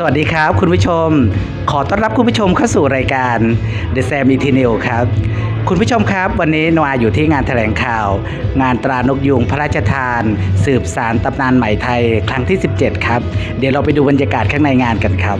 วัสดีครับคุณผู้ชมขอต้อนรับคุณผู้ชมเข้าสู่รายการ The Sam Eternal ครับคุณผู้ชมครับวันนี้นวาอยู่ที่งานแถลงข่าวงานตรานกยูงพระราชทานสืบสานตำนานไหมไทยครั้งที่17ครับเดี๋ยวเราไปดูบรรยากาศข้างในงานกันครับ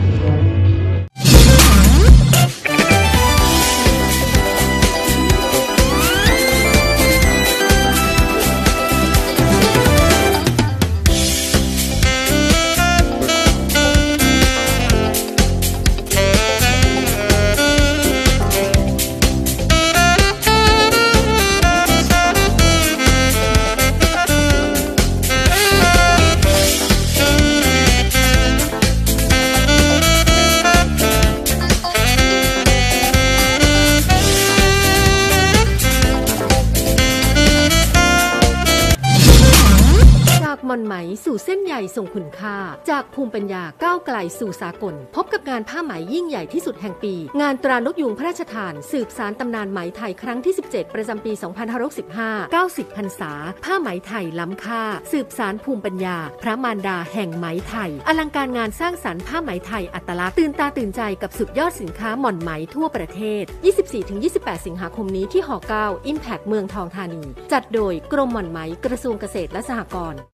หม่อนไหมสู่เส้นใยทรงคุณค่าจากภูมิปัญญาก้าวไกลสู่สากลพบกับงานผ้าไหมยิ่งใหญ่ที่สุดแห่งปีงานตรานกยูงพระราชทานสืบสานตำนานไหมไทยครั้งที่17ประจำปี2565 90 พรรษาผ้าไหมไทยล้ำค่าสืบสานภูมิปัญญาพระมารดาแห่งไหมไทยอลังการงานสร้างสรรค์ผ้าไหมไทยอัตลักษณ์ตื่นตาตื่นใจกับสุดยอดสินค้าหม่อนไหมทั่วประเทศ 24-28 สิงหาคมนี้ที่หอ9 Impact เมืองทองธานีจัดโดยกรมหม่อนไหมกระทรวงเกษตรและสหกรณ์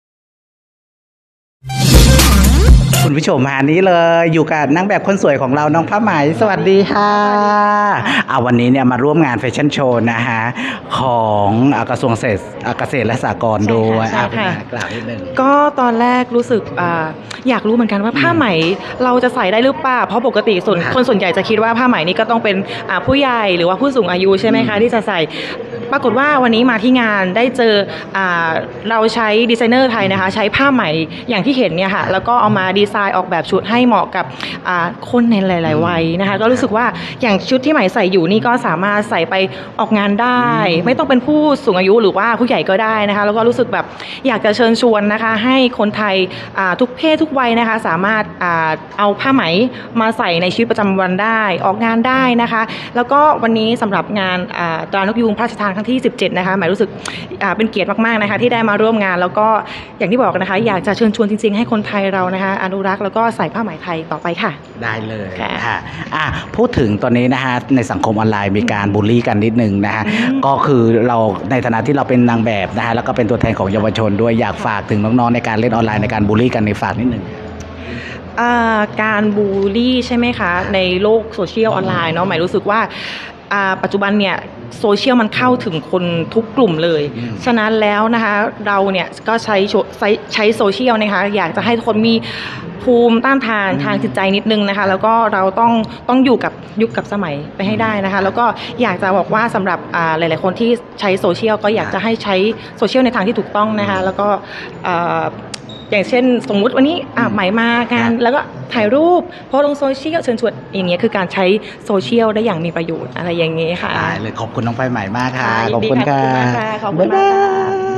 คุณผู้ชมมานี้เลยอยู่กับนางแบบคนสวยของเราน้องผ้าไหมสวัสดีค่ะวันนี้เนี่ยมาร่วมงานแฟชั่นโชว์นะฮะของกระทรวงเกษตรและสหกรณ์ด้วยกล่าวนิดนึงก็ตอนแรกรู้สึกอยากรู้เหมือนกันว่าผ้าไหมเราจะใส่ได้หรือเปล่าเพราะปกติคนส่วนใหญ่จะคิดว่าผ้าไหมนี่ก็ต้องเป็นผู้ใหญ่หรือว่าผู้สูงอายุใช่ไหมคะที่จะใส่ปรากฏว่าวันนี้มาที่งานได้เจอเราใช้ดีไซเนอร์ไทยนะคะใช้ผ้าไหมอย่างที่เห็นเนี่ยค่ะแล้วก็เอามาดีไซน์ออกแบบชุดให้เหมาะกับคนในหลายๆวัยนะคะก็รู้สึกว่าอย่างชุดที่ไหมใส่อยู่นี่ก็สามารถใส่ไปออกงานได้ไม่ต้องเป็นผู้สูงอายุหรือว่าผู้ใหญ่ก็ได้นะคะแล้วก็รู้สึกแบบอยากจะเชิญชวนนะคะให้คนไทยทุกเพศทุกวัยนะคะสามารถเอาผ้าไหมมาใส่ในชีวิตประจำวันได้ออกงานได้นะคะแล้วก็วันนี้สำหรับงานตรานกยูงพระราชทานครั้งที่17นะคะหมายรู้สึกเป็นเกียรติมากๆนะคะที่ได้มาร่วมงานแล้วก็อย่างที่บอกนะคะอยากจะเชิญชวนจริงๆให้คนไทยเรานะคะอนุรักษ์แล้วก็ใส่ผ้าไหมไทยต่อไปค่ะได้เลยค่ะพูดถึงตอนนี้นะฮะในสังคมออนไลน์มีการบูลลี่กันนิดนึงนะฮะก็คือเราในฐานะที่เราเป็นนางแบบนะฮะแล้วก็เป็นตัวแทนของเยาวชนด้วยอยากฝากถึงน้องๆในการเล่นออนไลน์ในการบูลลี่กันในฝากนิดนึงการบูลลี่ใช่ไหมคะในโลกโซเชียลออนไลน์เนาะหมายรู้สึกว่าปัจจุบันเนี่ยโซเชียลมันเข้าถึงคนทุกกลุ่มเลยฉะนั้นแล้วนะคะเราเนี่ยก็ใช้โซเชียลนะคะอยากจะให้ทุกคนมีภูมิต้านทานทางจิตใจนิดนึงนะคะแล้วก็เราต้องอยู่กับยุคกับสมัยไปให้ได้นะคะแล้วก็อยากจะบอกว่าสำหรับหลายๆคนที่ใช้โซเชียลก็อยากจะให้ใช้โซเชียลในทางที่ถูกต้องนะคะแล้วก็อย่างเช่นสมมุติวันนี้ใหม่มางานแล้วก็ถ่ายรูปโพสลงโซเชียลเชิญชวนอย่างเงี้ยคือการใช้โซเชียลได้อย่างมีประโยชน์อะไรอย่างเงี้ยค่ะได้เลยขอบคุณน้องไฟใหม่มากค่ะขอบคุณค่ะขอบคุณมากค่ะ